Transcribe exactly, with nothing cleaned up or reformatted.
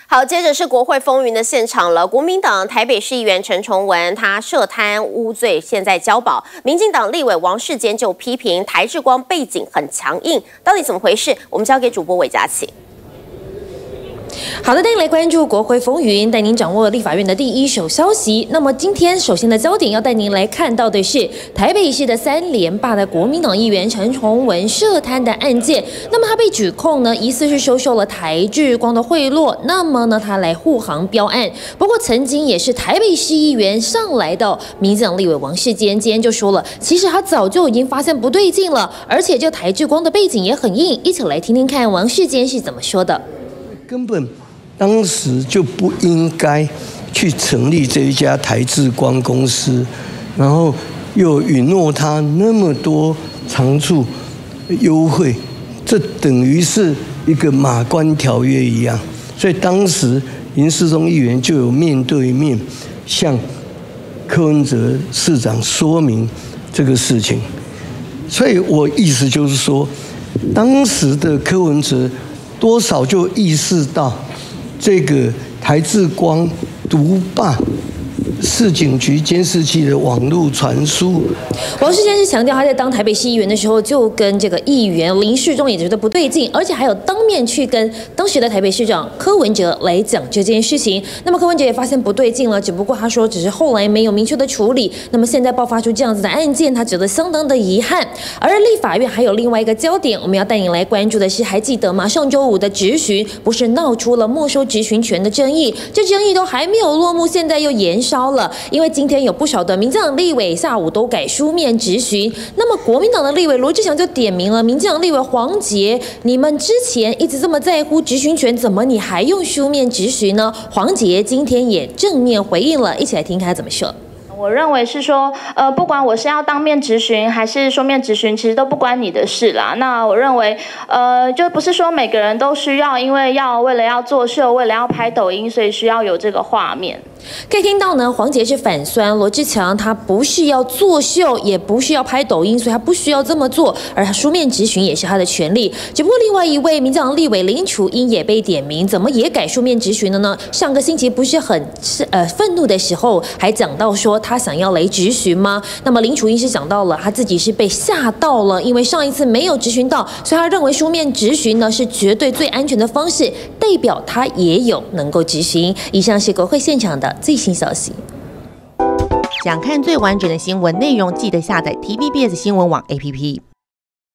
好，接着是国会风云的现场了。国民党台北市议员陈崇文他涉贪污罪，现在交保。民进党立委王世坚就批评台志光背景很强硬，到底怎么回事？我们交给主播韦佳琪。 好的，带您来关注国会风云，带您掌握立法院的第一手消息。那么今天首先的焦点要带您来看到的是台北市的三连霸的国民党议员陈崇文涉贪的案件。那么他被指控呢，疑似是收受了台志光的贿赂。那么呢，他来护航标案。不过曾经也是台北市议员上来的民进党立委王世坚，今天就说了，其实他早就已经发现不对劲了，而且这台志光的背景也很硬。一起来听听看王世坚是怎么说的。 根本当时就不应该去成立这一家台志光公司，然后又允诺他那么多长处优惠，这等于是一个马关条约一样。所以当时林世忠议员就有面对面向柯文哲市长说明这个事情。所以我意思就是说，当时的柯文哲。 多少就意识到，这个台志光独霸市警局监视器的网络传输。 王世坚是强调，他在当台北市议员的时候，就跟这个议员林世忠也觉得不对劲，而且还有当面去跟当时的台北市长柯文哲来讲这件事情。那么柯文哲也发现不对劲了，只不过他说只是后来没有明确的处理。那么现在爆发出这样子的案件，他觉得相当的遗憾。而立法院还有另外一个焦点，我们要带你来关注的是，还记得吗？上周五的质询不是闹出了没收质询权的争议，这争议都还没有落幕，现在又延烧了。 因为今天有不少的民进党立委下午都改书面质询，那么国民党的立委罗志祥就点名了民进党立委黄捷，你们之前一直这么在乎质询权，怎么你还用书面质询呢？黄捷今天也正面回应了，一起来听看他怎么说。 我认为是说，呃，不管我是要当面质询还是书面质询，其实都不关你的事啦。那我认为，呃，就不是说每个人都需要，因为要为了要作秀，为了要拍抖音，所以需要有这个画面。 可以听到呢，黄捷是反酸罗志强，他不是要作秀，也不是要拍抖音，所以他不需要这么做。而他书面质询也是他的权利。只不过另外一位民进党立委林楚英也被点名，怎么也改书面质询了呢？上个星期不是很呃愤怒的时候，还讲到说他想要来质询吗？那么林楚英是讲到了他自己是被吓到了，因为上一次没有质询到，所以他认为书面质询呢是绝对最安全的方式，代表他也有能够质询。以上是国会现场的 最新消息。 想看最完整的新闻内容，记得下载 T V B S 新闻网 A P P。